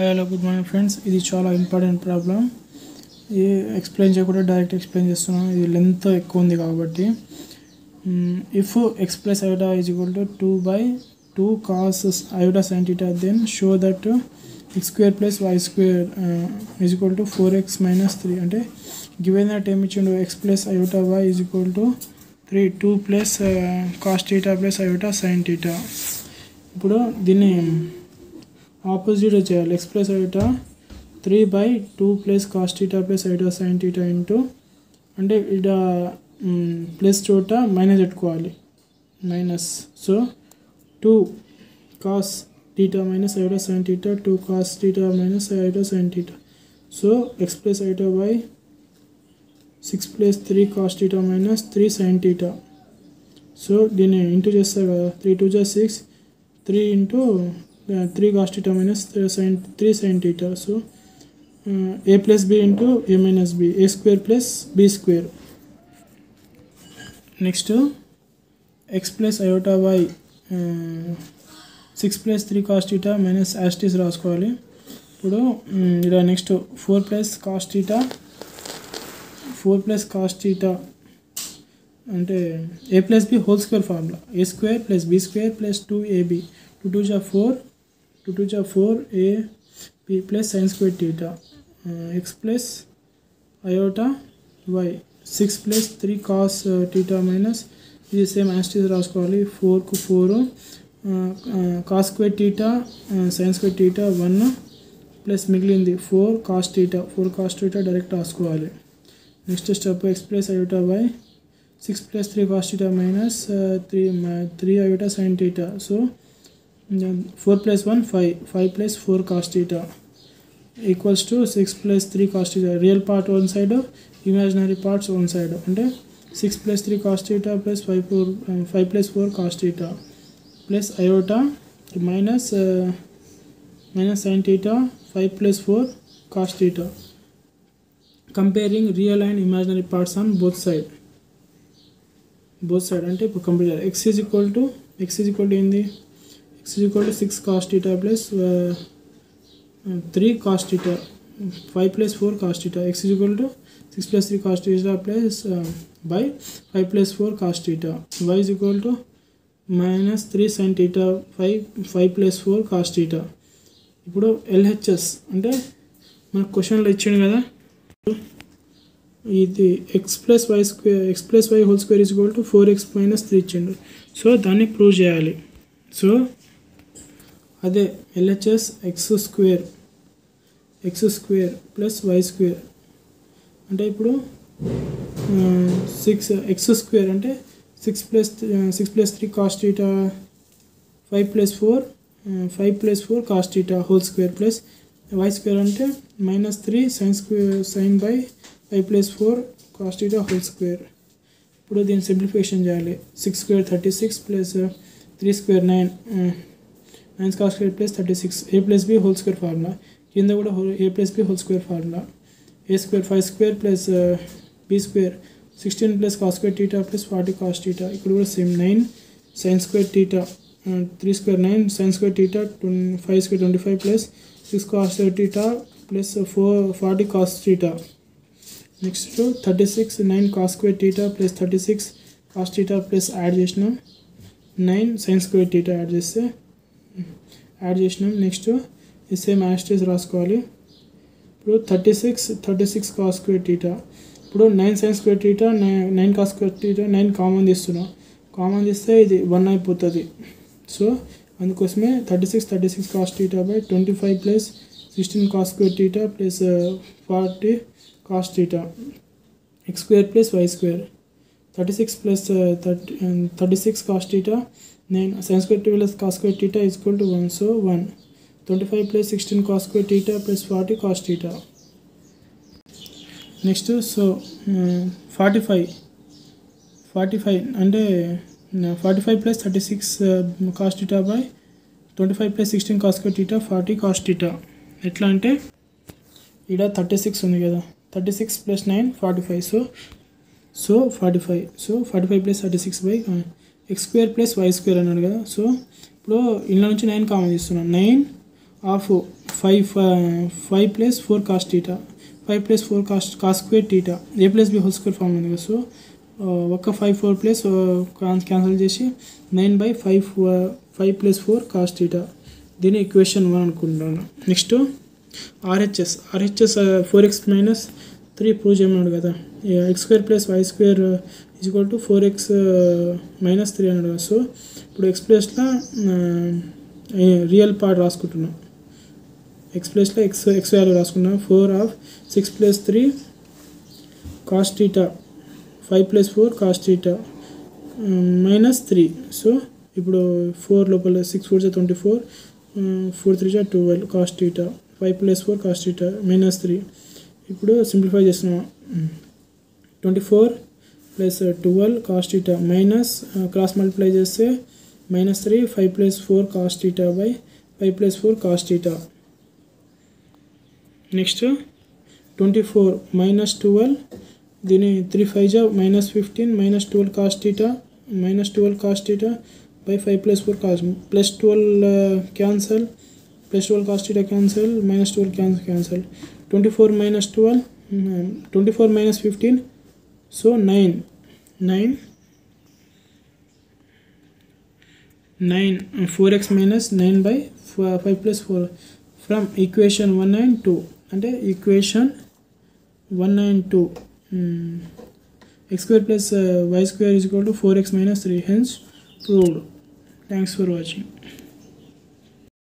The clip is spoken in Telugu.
Hi hello good morning friends. ఇది చాలా ఇంపార్టెంట్ ప్రాబ్లం. ఇది ఎక్స్ప్లెయిన్ చేయకుండా డైరెక్ట్ ఎక్స్ప్లెయిన్ చేస్తున్నాను. ఇది లెంత్ ఎక్కువ ఉంది కాబట్టి if X plus iota is equal to 2/2 cos iota sin theta, then show that x square plus y square is equal to 4x minus 3. అంటే గివెన్ దట్ ఏమి ఇచ్చిండు, x plus iota y is equal to 2 plus cos theta plus iota sin theta. ఇప్పుడు దీన్ని ఆపోజిట్ చేయాలి. x plus iota 3/2 plus cos theta plus iota sin theta into, అంటే ఇక్కడ ప్లస్ చోట మైనస్ పెట్టుకోవాలి, minus. So 2 cos theta minus iota sin theta, 2 cos theta minus iota sin theta. So x plus iota by 6 plus 3 cos theta minus 3 sin theta. So దీన్ని ఇంటూ చేస్తారు కదా, 3 2 just 6, 3 into 3 cos theta minus 3 sin theta. So a plus b into a minus b, a square plus b square. Next x plus iota y 6 plus 3 cos theta minus asterisk రాసుకోవాలి. ఇప్పుడు ఇలా నెక్స్ట్ 4 plus cos theta అంటే a plus b whole square formula, a square plus b square plus 2ab, 2 2 ja 4 a b plus sin square theta. X plus iota y 6 plus 3 cos theta minus, ఇది సేమ్ యాస్టిస్ రాసుకోవాలి. 4 కు 4 cos square theta sin square theta 1 plus మిగిలింది 4 cos theta డైరెక్ట్ రాసుకోవాలి. Next step x plus iota y 6 plus 3 cos theta minus 3 iota sin theta. So 4 plus 1 5 plus 4 cos theta equals to 6 plus 3 cos theta. Real part one side, imaginary parts one side. అంటే 6 plus 3 cos theta plus 5 plus 4 cos theta plus iota minus sin theta 5 plus 4 cos theta. Comparing real and imaginary parts on both side అంటే ఇప్పుడు కంప్లీట్ చేయాలి. x is equal to ఏంది, x is equal to 6 cos theta plus 3 cos theta 5 plus 4 cos theta. X is equal to 6 plus 3 cos theta plus by 5 plus 4 cos theta. Y is equal to minus 3 sin theta 5 plus 4 cos theta. ఇప్పుడు LHS అంటే మన క్వశ్చన్లో ఇచ్చాను కదా, ఇది x plus y whole square is equal to 4x minus 3 ఇచ్చిండు. సో దాన్ని ప్రూవ్ చేయాలి. సో అదే LHS x square plus y square అంటే ఇప్పుడు 6x square అంటే 6 plus 3 cos theta 5 plus 4 cos theta whole square plus y square అంటే minus 3 sin by 5 plus 4 cos theta whole square. ఇప్పుడు దీన్ని సింప్లిఫికేషన్ చేయాలి. 6 square 36 plus 3 square 9 cos square plus 36, a plus b whole square formula, కింద కూడా a plus b whole square formula, a square 5 square plus b square 16 plus cos square theta plus 40 cos theta. ఇక్కడ కూడా same 9 sin square theta 3 square 9 sin square theta 5 square 25 plus 6 cos square theta plus 40 cos theta. Next 36 9 cos square theta plus 36 cos theta plus add చేసినాం 9 sin square theta యాడ్ చేసినాం. నెక్స్ట్ ఈ సేమ్ యాస్టిస్ రాసుకోవాలి. ఇప్పుడు 36 cos square theta, ఇప్పుడు 9 sin square theta 9 cos square theta 9 common తీస్తున్నాం, కామన్ తీస్తే ఇది 1 అయిపోతుంది. సో అందుకోసమే 36 cos theta by 25 plus 16 cos square theta plus 40 cos theta. x square plus y square 36 plus 36 cos theta 9 sin square theta plus cos square theta is equal to 1. So 1 25 plus 16 cos square theta plus 40 cos theta. Next so 45 అంటే 45 plus 36 cos theta by 25 plus 16 cos square theta 40 cos theta. ఎట్లా అంటే ఇక్కడ 36 ఉంది కదా, 36 plus 9 45. So 45 plus 36 by x square plus y square అన్నాడు కదా. సో ఇప్పుడు ఇందులో నుంచి 9 కామన్ తీస్తున్నాం, 9 of 5 plus 4 cos theta 5 plus 4 cos square theta a plus b whole square form ఉంది కదా. సో ఒక 5 4 ప్లస్ క్యాన్సిల్ చేసి 9/5 ప్లస్ 4 కాస్ టీటా, దీని ఈక్వేషన్ 1 అనుకుంటున్నాను. Next RHS 4x minus 3 prove చేయమన్నాడు కదా. x² plus y² equal to 4x minus 3 అన్నాడు కదా. సో ఇప్పుడు ఎక్స్ ప్లస్లో రియల్ పార్ట్ రాసుకుంటున్నాం, ఎక్స్ ప్లస్లో ఎక్స్ వాల్యూ రాసుకున్నాం. 4/6 plus 3 cos theta 5 plus 4 cos theta minus 3. So ఇప్పుడు 4 లోపల 6 4 24 4 3 12 cos theta 5 plus 4 cos theta minus 3. ఇప్పుడు సింప్లిఫై చేస్తున్నాం. 24 plus 12 cos theta minus cross multiply చేస్తే minus 3 5 plus 4 cos theta by 5 plus 4 cos theta. Next 24 minus 12, దీని 3 5 జా minus 15 minus 12 cos theta minus 12 cos theta by 5 plus 4 cos plus 12 cancel plus 12 cos theta cancel minus 12 cancel 24 minus 12 24 minus 15, so 9 4x minus 9/5 plus 4 from equation 1 and 2 అంటే equation 1 and 2 x² plus y² is equal to 4x minus 3, hence proved. Thanks for watching.